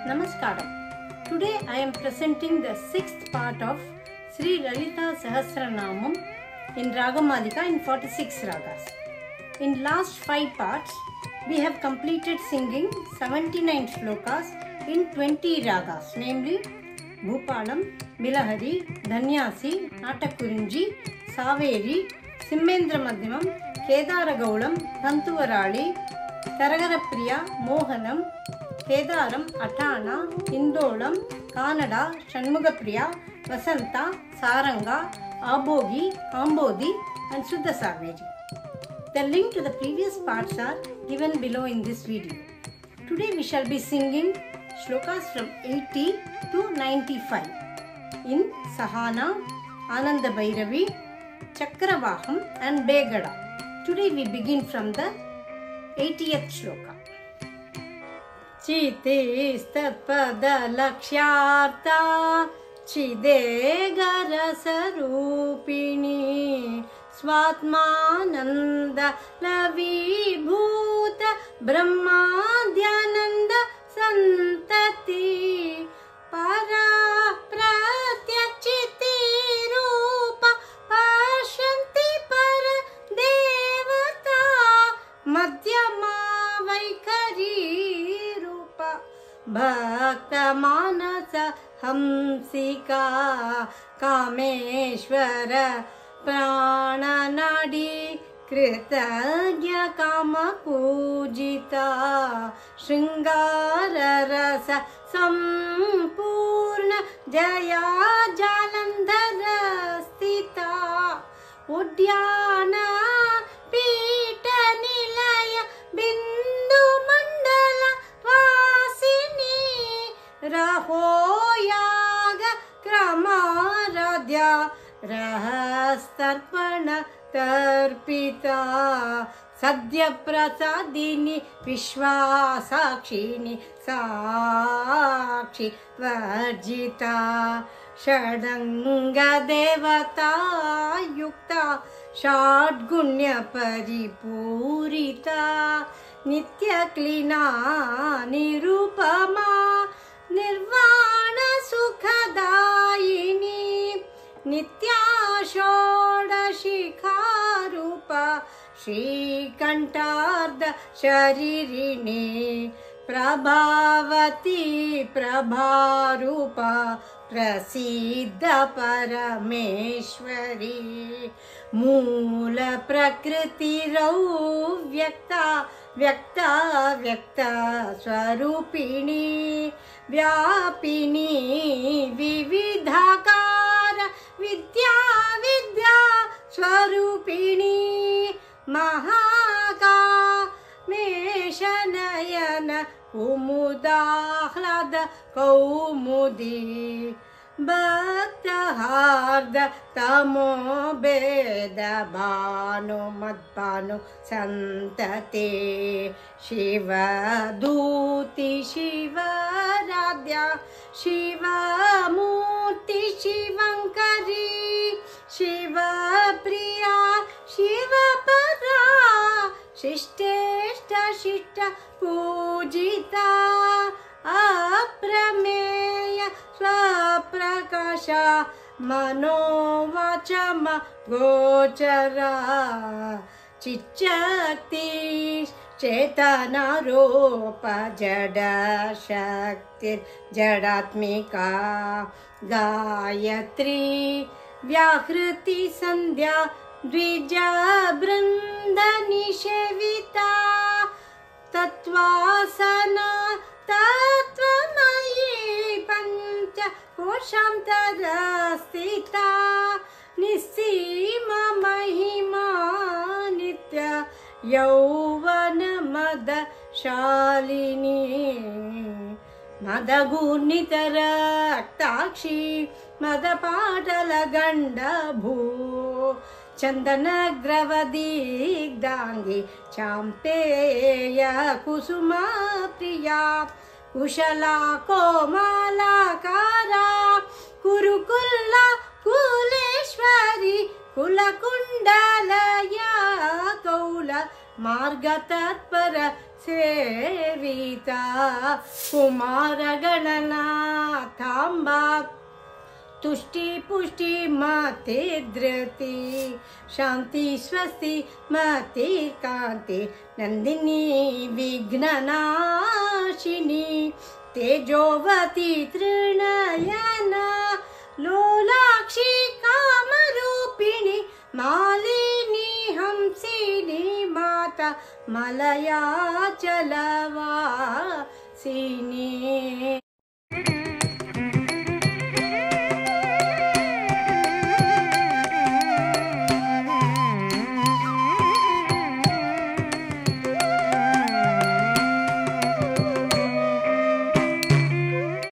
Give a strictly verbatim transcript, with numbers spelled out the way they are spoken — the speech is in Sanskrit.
Namaskaram. Today I am presenting the sixth part of Sri Lalitha Sahasranamam in Ragamalika in forty-six Ragas. In last five parts, we have completed singing seventy-nine Shlokas in twenty Ragas, namely Bhupalam, Milahari, Dhanyasi, Natakurinji, Saveri, Simmendra Madhyamam, Kedaragaulam, Tantuvarali, Karagarapriya, Mohanam, Kedaram, Atana, Indolam, Kannada, Shanmugapriya, Vasanta, Saranga, Abogi, Kambodi and Shuddha Saveri. The link to the previous parts are given below in this video. Today we shall be singing Shlokas from eighty to ninety-five in Sahana, Ananda Bhairavi, Chakravaham and Begada. Today we begin from the eightieth Shloka. Chitistadpada lakshyartha Chidegarasaroopini Swatmananda lavibhuta Brahmadhyananda santati Para pratyachiti rupa Pashanti para devata Madhyama vaikari rupa Bhakta manasa hamsika Kameshwara Prananadi Kritagya Kama Pujita Shringara Rasa Sampurna Jaya Jalandhara Stita Udyana Pita Nilaya Bindu Mandala Vasini Rahoyaga Kramaradya Rahastarpana Tarpita Sadhya Prasadini Vishwasakshini Sakshi Varjita Shadanga Devata Yukta Shadgunya Paripurita Nitya Klina Nirupama Nirvana Sukhadayini Nitya Shodashikharupa Shri Kantarda Sharirini Prabhavati Prabharupa Prasiddha Parameshwari Moola Prakriti Rau Vyakta Vyakta Vyakta Swarupini Vyapini Vividhakara Vidya Vidya Swarupini Mahaka Meshanayana Umudahlada Kaumudi Bhaktaharda Tamo Beda Bhanu Madbhanu Santate Shiva Duti Shiva Radhya Shiva Murti Shivankari Shiva Priya Shiva Para Shishteshta Shishta Pujita Aprameya Swaprakasha Manovachama Gochara Chichakti Chetana Rupa Jada Shakti Jadatmika Gayatri Vyakriti Sandhya Dvija Brinda Nishevita Tatvasana Tatvamayi Pancha Koshamtarastita Nisima Mahima Nitya Yauvana Mada Shalini Madagurnitara Takshi Madapatala Ganda Bhu Chandana Gravadigdangi Champeya Kusuma Priya Kushala Komalakara Kurukulla Kuleshwari Kulakundalaya Kaula Margatatpara ಸೇವಿತಾ ಕುಮಾರಗಣನಾಥಾಂಬ ತುಷ್ಟಿ ಪುಷ್ಟಿ ಮತೆ ಧೃತಿ ಶಾಂತಿ ಸ್ವಸ್ತಿ ಮತೆ ಕಾಂತಿ ನಂದಿನಿ ವಿಘ್ನನಾಶಿನಿ ತೇಜೋವತಿ ತೃಣಯನ ಲೋಲಾಕ್ಷಿ ಕಾಮರೂಪಿಣಿ ಮಾಲಿನಿ ಹಂಸಿನಿ ಮಾತಾ ಮಲಯಾಚಲವಾಸಿನಿ.